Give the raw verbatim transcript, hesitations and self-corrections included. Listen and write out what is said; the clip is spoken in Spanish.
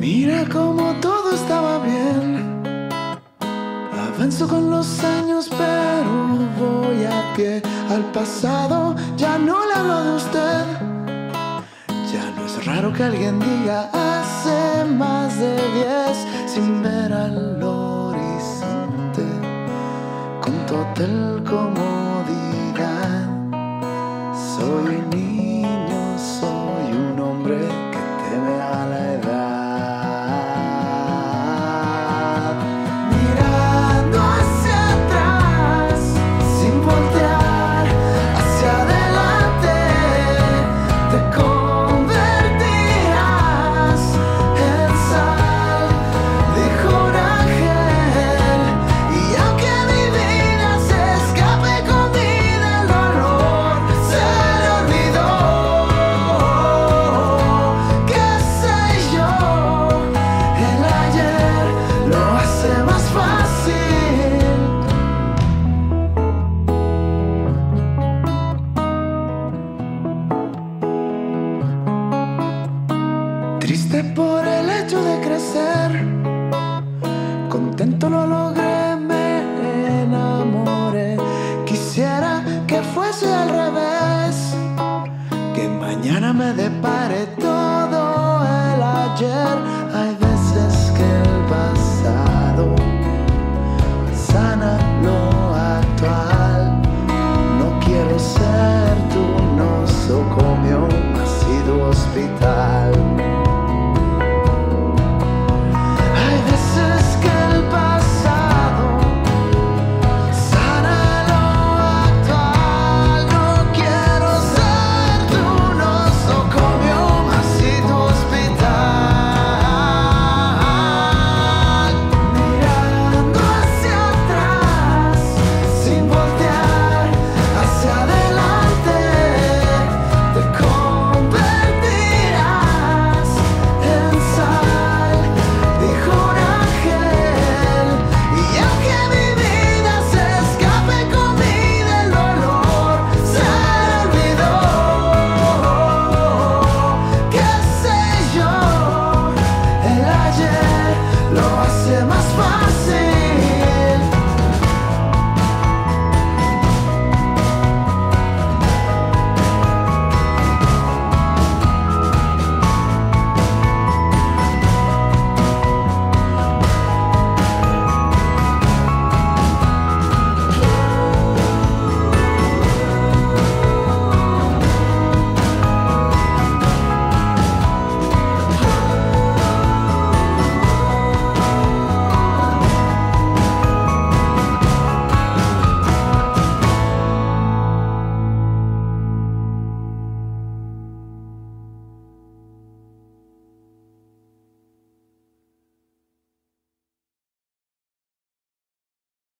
Mira cómo todo estaba bien. Avanzo con los años, pero voy a pie. Al pasado ya no le hablo de usted. Ya no es raro que alguien diga hace más de diez, sin ver al horizonte, con total comodidad. Soy niño.